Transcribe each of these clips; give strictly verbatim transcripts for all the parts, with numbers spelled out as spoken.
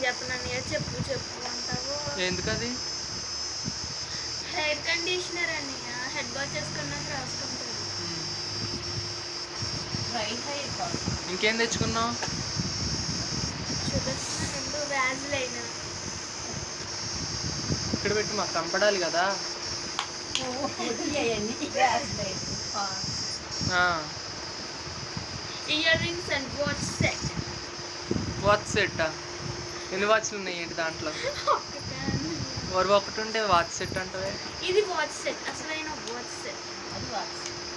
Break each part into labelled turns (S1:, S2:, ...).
S1: చెప్పనన్నయ్య. చెప్పు చెప్పు అంటావు
S2: ఎందుకది?
S1: హెయిర్ కండిషనర్ అన్నయ్య. హెడ్ బాత్ చేసుకున్నాక రాసుకుంటారు.
S2: ఇంకేం తెచ్చుకున్నావు?
S1: చూపిస్తున్నాను వ్యాజ్లైన్.
S2: ఇక్కడ పెట్టి మాకు కంపడాలి కదా.
S1: Earrings and watch set.
S2: Watch సెట్టా? ఎన్ని వాచ్లు ఉన్నాయి ఏంటి దాంట్లో? వరు ఒకటి ఉంటే వాచ్ సెట్ అంటే
S1: ఇది వాచ్ సెట్, అసలైన వాచ్ సెట్. అది వాచ్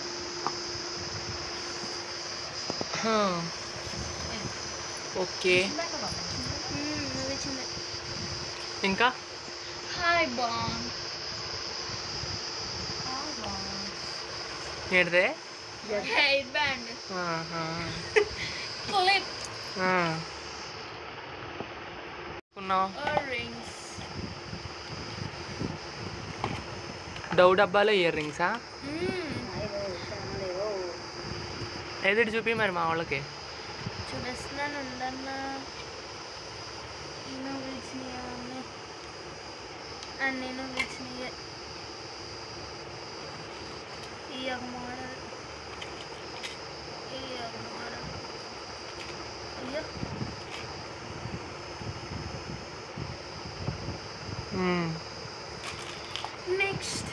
S2: ఓకే. ఇంకా
S1: హాయ్ బామ్.
S2: ఏంటిదే?
S1: Hair band clip. Earrings.
S2: డౌ డబ్బాలో ఇయర్ రింగ్సా? ఏది చూపి మరి మా వాళ్ళకి.
S1: చూపిస్తున్నాను ఉండన్నా. నేను విచ్చినాయా అన్నీ నువ్వు విచ్చినాయే. ఈ ఒక మోడల్, ఈ ఒక మోడల్. అయ్యో నెక్స్ట్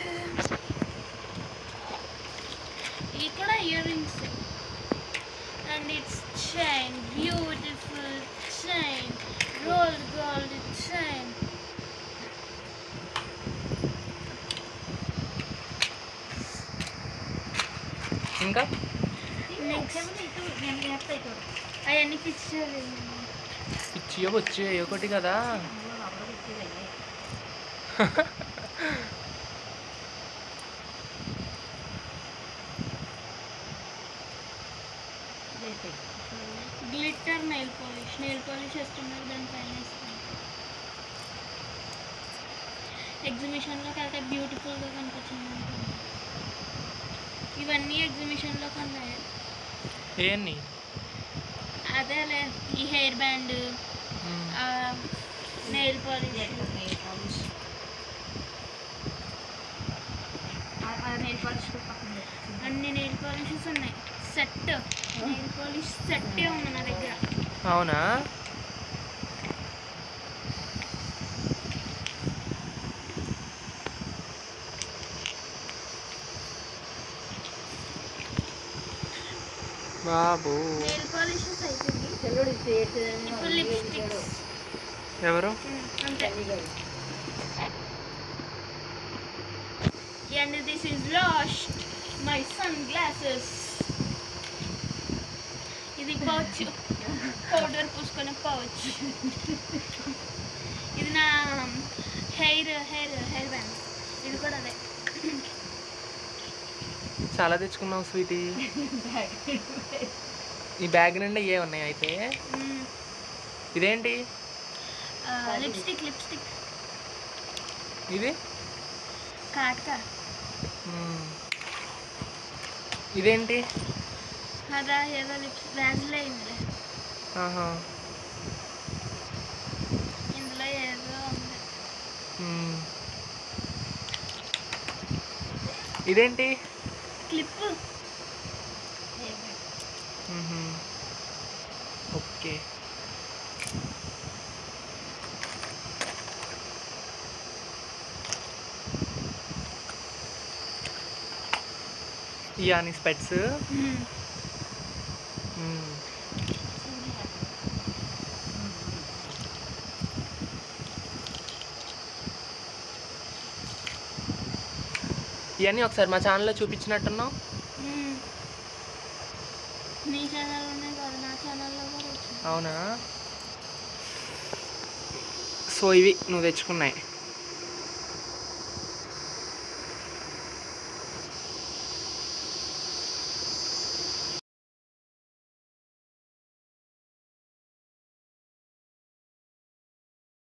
S1: ఇది కూడా earrings. And it's chain, beautiful chain, rolled gold chain.
S2: ఇంకా
S1: అవన్నీ పిక్చర్
S2: పిచ్చియో వచ్చి ఒకటి కదా.
S1: Glitter nail polish. Nail polish వేస్తున్నారు దానిపైన వేసుకుని. ఎగ్జిబిషన్లో కాక బ్యూటిఫుల్గా కనిపించింది అనుకుంటా. ఇవన్నీ ఎగ్జిబిషన్లో కొన్నాయి.
S2: ఏంటి?
S1: అదేలే ఈ hair band, nail polish. Nail polish nail polish అన్ని నెయిల్ పాలిషెస్ ఉన్నాయి. సెట్ నెయిల్ పాలిష్ సెట్టే ఉంది నా దగ్గర.
S2: అవునా? బాబు
S1: నెయిల్ పాలిషెస్ అయిపోయింది. ఇప్పుడు లిప్స్టిక్స్.
S2: ఎవరు?
S1: అంతే. And this is lost my sunglasses. ఇది పౌచ్, పౌడర్ పూసుకునే పౌచ్. ఇది నా హెయిర్ హెయిర్ హెయిర్ బ్యాండ్. ఇది కూడా అదే.
S2: చాలా తెచ్చుకున్నావు స్వీటీ. ఈ బ్యాగ్ నిండా ఏ ఉన్నాయి అయితే? ఇదేంటి?
S1: లిప్స్టిక్. లిప్స్టిక్
S2: ఇది
S1: కాట్కా.
S2: ఇదేంటి?
S1: అదా ఏదో లిప్స్ వ్యాజ్లైన్లే. ఇందులో ఏదో ఉంది.
S2: ఇదేంటి?
S1: క్లిప్.
S2: ఓకే. ఇయా నీ స్పెట్స్. ఇవన్నీ ఒకసారి మా ఛానల్లో చూపించినట్టున్నావు.
S1: నీ ఛానల్లోనే కాదు నా ఛానల్లో కూడా.
S2: అవునా? సో ఇవి నువ్వు తెచ్చుకున్నాయి.